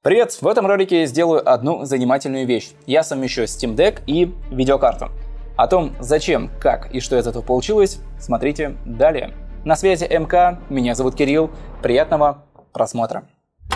Привет! В этом ролике я сделаю одну занимательную вещь. Я совмещу Steam Deck и видеокарту. О том, зачем, как и что из этого получилось, смотрите далее. На связи МК, меня зовут Кирилл. Приятного просмотра.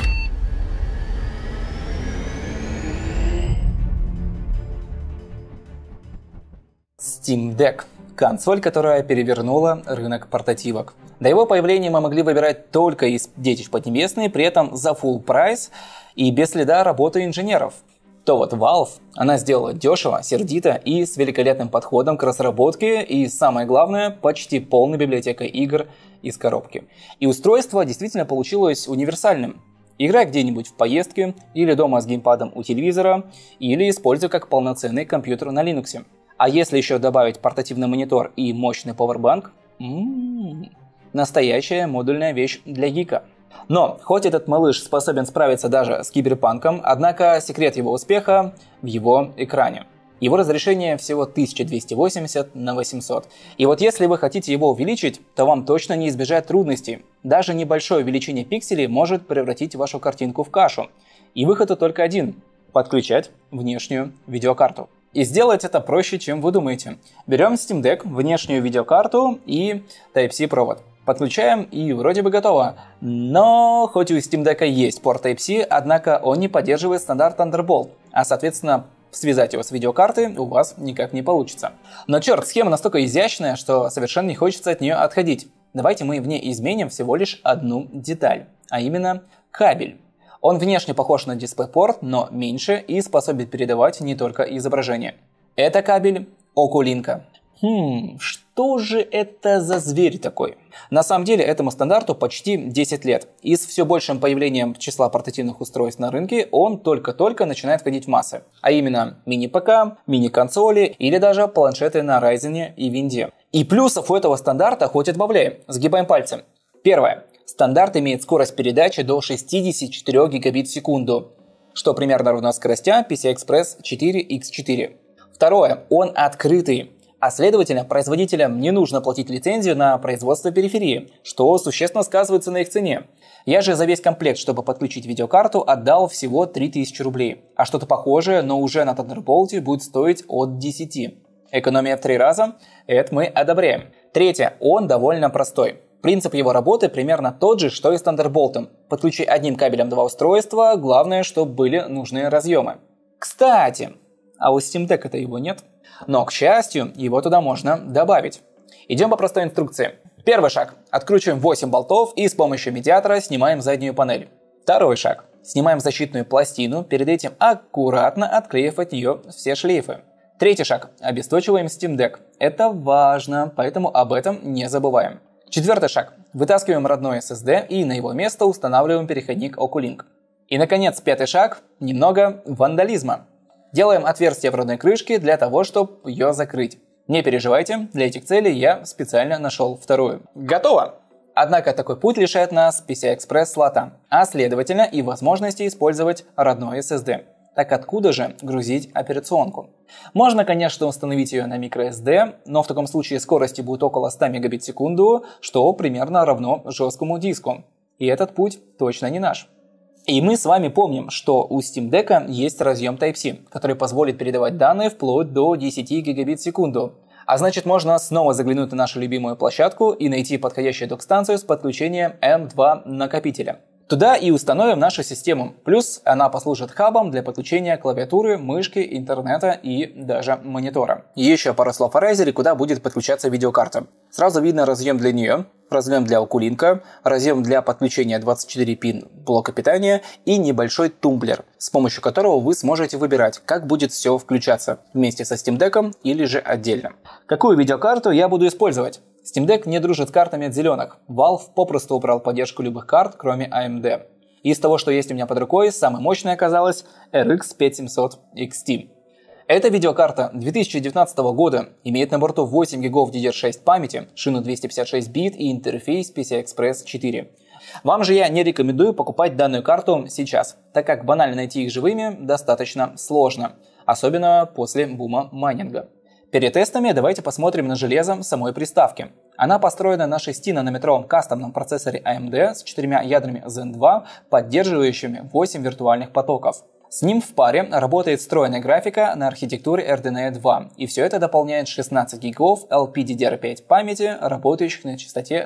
Steam Deck – консоль, которая перевернула рынок портативок. До его появления мы могли выбирать только из детищ поднебесной, при этом за full прайс и без следа работы инженеров. То вот Valve, она сделала дешево, сердито и с великолепным подходом к разработке и, самое главное, почти полной библиотекой игр из коробки. И устройство действительно получилось универсальным. Играй где-нибудь в поездке, или дома с геймпадом у телевизора, или используй как полноценный компьютер на Linux. А если еще добавить портативный монитор и мощный пауэрбанк, настоящая модульная вещь для гика. Но, хоть этот малыш способен справиться даже с киберпанком, однако секрет его успеха в его экране. Его разрешение всего 1280 на 800. И вот если вы хотите его увеличить, то вам точно не избежать трудностей. Даже небольшое увеличение пикселей может превратить вашу картинку в кашу. И выход только один – подключать внешнюю видеокарту. И сделать это проще, чем вы думаете. Берем Steam Deck, внешнюю видеокарту и Type-C провод. Подключаем и вроде бы готово. Но хоть у Steam Deck есть порт Type-C, однако он не поддерживает стандарт Thunderbolt, а соответственно связать его с видеокартой у вас никак не получится. Но черт, схема настолько изящная, что совершенно не хочется от нее отходить. Давайте мы в ней изменим всего лишь одну деталь, а именно кабель. Он внешне похож на DisplayPort, но меньше и способен передавать не только изображение. Это кабель Oculink. Что же это за зверь такой? На самом деле этому стандарту почти 10 лет. И с все большим появлением числа портативных устройств на рынке он только-только начинает входить в массы. А именно мини-ПК, мини-консоли или даже планшеты на Ryzen и Винде. И плюсов у этого стандарта хоть отбавляй. Сгибаем пальцы. Первое. Стандарт имеет скорость передачи до 64 гигабит в секунду, что примерно равно скоростям PCI-Express 4x4. Второе. Он открытый. А следовательно, производителям не нужно платить лицензию на производство периферии, что существенно сказывается на их цене. Я же за весь комплект, чтобы подключить видеокарту, отдал всего 3000 рублей. А что-то похожее, но уже на Thunderbolt будет стоить от 10. Экономия в 3 раза? Это мы одобряем. Третье. Он довольно простой. Принцип его работы примерно тот же, что и с Thunderbolt. Подключи одним кабелем два устройства, главное, чтобы были нужные разъемы. Кстати, а у Steam Deck-то его нет. Но, к счастью, его туда можно добавить. Идем по простой инструкции. Первый шаг. Откручиваем 8 болтов и с помощью медиатора снимаем заднюю панель. Второй шаг. Снимаем защитную пластину, перед этим аккуратно отклеив от нее все шлейфы. Третий шаг. Обесточиваем Steam Deck. Это важно, поэтому об этом не забываем. Четвертый шаг. Вытаскиваем родной SSD и на его место устанавливаем переходник Oculink. И, наконец, пятый шаг. Немного вандализма. Делаем отверстие в родной крышке для того, чтобы ее закрыть. Не переживайте, для этих целей я специально нашел вторую. Готово! Однако такой путь лишает нас PCI-Express слота, а следовательно и возможности использовать родной SSD. Так откуда же грузить операционку? Можно, конечно, установить ее на microSD, но в таком случае скорости будет около 100 мегабит в секунду, что примерно равно жесткому диску. И этот путь точно не наш. И мы с вами помним, что у Steam Deck есть разъем Type-C, который позволит передавать данные вплоть до 10 гигабит в секунду. А значит, можно снова заглянуть на нашу любимую площадку и найти подходящую док-станцию с подключением M2 накопителя. Туда и установим нашу систему. Плюс она послужит хабом для подключения клавиатуры, мышки, интернета и даже монитора. И еще пару слов о Razer, куда будет подключаться видеокарта. Сразу видно разъем для нее, разъем для Oculink, разъем для подключения 24-пин блока питания и небольшой тумблер, с помощью которого вы сможете выбирать, как будет все включаться, вместе со Steam Deck или же отдельно. Какую видеокарту я буду использовать? Steam Deck не дружит с картами от зеленых. Valve попросту убрал поддержку любых карт, кроме AMD. Из того, что есть у меня под рукой, самой мощной оказалась RX 5700 XT. Эта видеокарта 2019 года имеет на борту 8 ГБ DDR6 памяти, шину 256 бит и интерфейс PCI-Express 4. Вам же я не рекомендую покупать данную карту сейчас, так как банально найти их живыми достаточно сложно, особенно после бума майнинга. Перед тестами давайте посмотрим на железо самой приставки. Она построена на 6-нанометровом кастомном процессоре AMD с 4 ядрами Zen 2, поддерживающими 8 виртуальных потоков. С ним в паре работает встроенная графика на архитектуре RDNA 2, и все это дополняет 16 гигов LPDDR5 памяти, работающих на частоте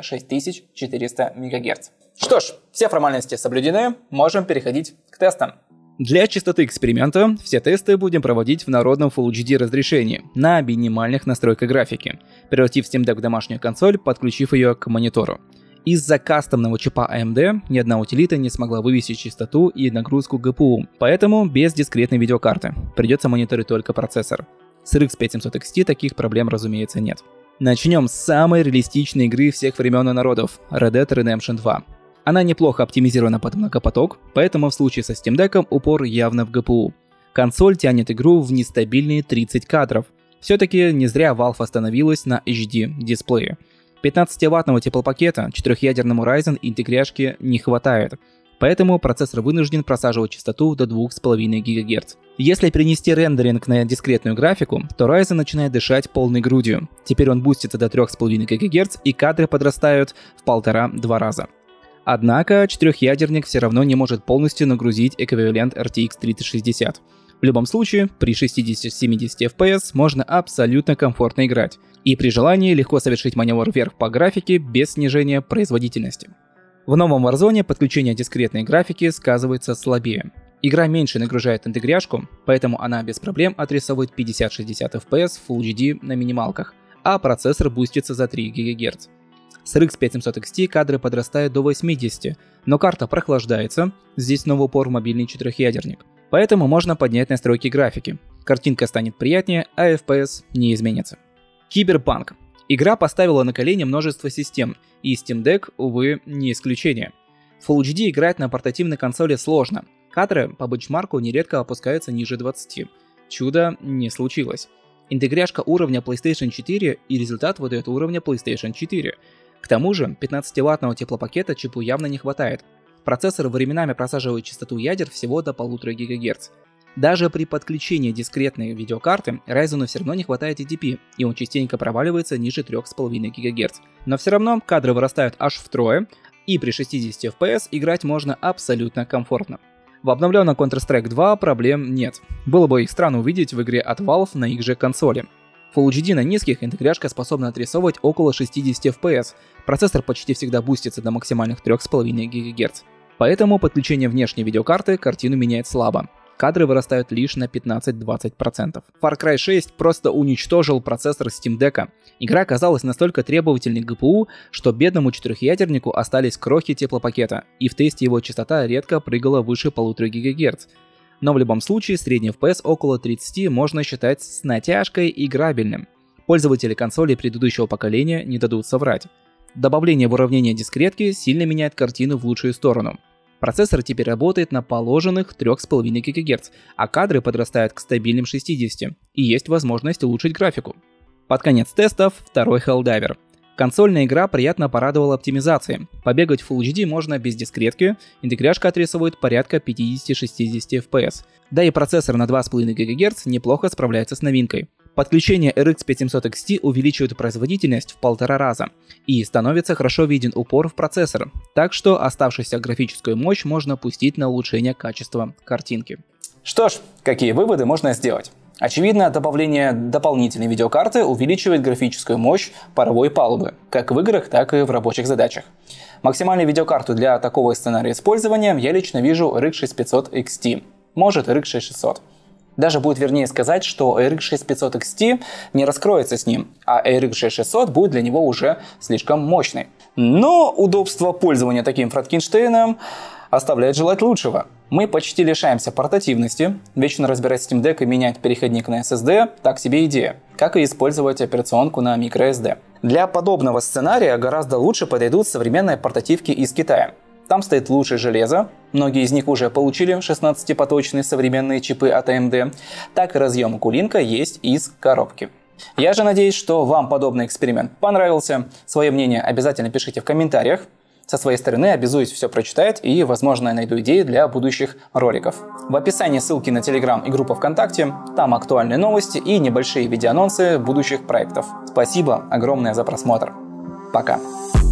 6400 МГц. Что ж, все формальности соблюдены, можем переходить к тестам. Для чистоты эксперимента все тесты будем проводить в народном Full HD разрешении на минимальных настройках графики, превратив Steam Deck в домашнюю консоль, подключив ее к монитору. Из-за кастомного чипа AMD ни одна утилита не смогла вывести частоту и нагрузку GPU, поэтому без дискретной видеокарты. Придется мониторить только процессор. С RX 5700 XT таких проблем, разумеется, нет. Начнем с самой реалистичной игры всех времен и народов – Red Dead Redemption 2. Она неплохо оптимизирована под многопоток, поэтому в случае со Steam Deck'ом упор явно в GPU. Консоль тянет игру в нестабильные 30 кадров. Все-таки не зря Valve остановилась на HD дисплее. 15-ваттного теплопакета 4-ядерному Ryzen интегряшки не хватает, поэтому процессор вынужден просаживать частоту до 2,5 ГГц. Если перенести рендеринг на дискретную графику, то Ryzen начинает дышать полной грудью. Теперь он бустится до 3,5 ГГц и кадры подрастают в 1,5-2 раза. Однако 4-ядерник все равно не может полностью нагрузить эквивалент RTX 3060. В любом случае, при 60-70 FPS можно абсолютно комфортно играть, и при желании легко совершить маневр вверх по графике без снижения производительности. В новом Warzone подключение дискретной графики сказывается слабее. Игра меньше нагружает интегряшку, поэтому она без проблем отрисовывает 50-60 FPS Full HD на минималках, а процессор бустится за 3 ГГц. С RX 5700 XT кадры подрастают до 80, но карта прохлаждается, здесь снова упор в мобильный 4-ядерник. Поэтому можно поднять настройки графики. Картинка станет приятнее, а FPS не изменится. Киберпанк. Игра поставила на колени множество систем, и Steam Deck, увы, не исключение. Full HD играть на портативной консоли сложно. Кадры по бенчмарку нередко опускаются ниже 20. Чудо не случилось. Интегряшка уровня PlayStation 4 и результат выдает уровня PlayStation 4. К тому же 15-ваттного теплопакета чипу явно не хватает. Процессор временами просаживает частоту ядер всего до 1,5 ГГц. Даже при подключении дискретной видеокарты Ryzen все равно не хватает TDP, и он частенько проваливается ниже 3,5 ГГц. Но все равно кадры вырастают аж втрое, и при 60 FPS играть можно абсолютно комфортно. В обновленном Counter-Strike 2 проблем нет. Было бы их странно увидеть в игре от Valve на их же консоли. Full HD на низких интегряшка способна отрисовывать около 60 FPS, процессор почти всегда бустится до максимальных 3,5 ГГц. Поэтому подключение внешней видеокарты картину меняет слабо. Кадры вырастают лишь на 15-20%. Far Cry 6 просто уничтожил процессор Steam Deck'а. Игра оказалась настолько требовательной к GPU, что бедному 4-ядернику остались крохи теплопакета, и в тесте его частота редко прыгала выше 1,5 ГГц. Но в любом случае средний FPS около 30 можно считать с натяжкой играбельным. Пользователи консолей предыдущего поколения не дадут соврать. Добавление в уравнение дискретки сильно меняет картину в лучшую сторону. Процессор теперь работает на положенных 3,5 ГГц, а кадры подрастают к стабильным 60, и есть возможность улучшить графику. Под конец тестов второй Helldiver. Консольная игра приятно порадовала оптимизацией. Побегать в Full HD можно без дискретки, интегряшка отрисовывает порядка 50-60 FPS. Да и процессор на 2,5 ГГц неплохо справляется с новинкой. Подключение RX 5700 XT увеличивает производительность в 1,5 раза, и становится хорошо виден упор в процессор, так что оставшуюся графическую мощь можно пустить на улучшение качества картинки. Что ж, какие выводы можно сделать? Очевидно, добавление дополнительной видеокарты увеличивает графическую мощь паровой палубы, как в играх, так и в рабочих задачах. Максимальную видеокарту для такого сценария использования я лично вижу RX 6500 XT, может RX 6600. Даже будет вернее сказать, что RX 6500 XT не раскроется с ним, а RX 6600 будет для него уже слишком мощной. Но удобство пользования таким Франкенштейном оставляет желать лучшего. Мы почти лишаемся портативности, вечно разбирать Steam Deck и менять переходник на SSD – так себе идея, как и использовать операционку на microSD. Для подобного сценария гораздо лучше подойдут современные портативки из Китая. Там стоит лучшее железо, многие из них уже получили 16-поточные современные чипы от AMD, так и разъем Кулинка есть из коробки. Я же надеюсь, что вам подобный эксперимент понравился. Свое мнение обязательно пишите в комментариях. Со своей стороны обязуюсь все прочитать и, возможно, я найду идеи для будущих роликов. В описании ссылки на Telegram и группу ВКонтакте. Там актуальные новости и небольшие видеоанонсы будущих проектов. Спасибо огромное за просмотр. Пока.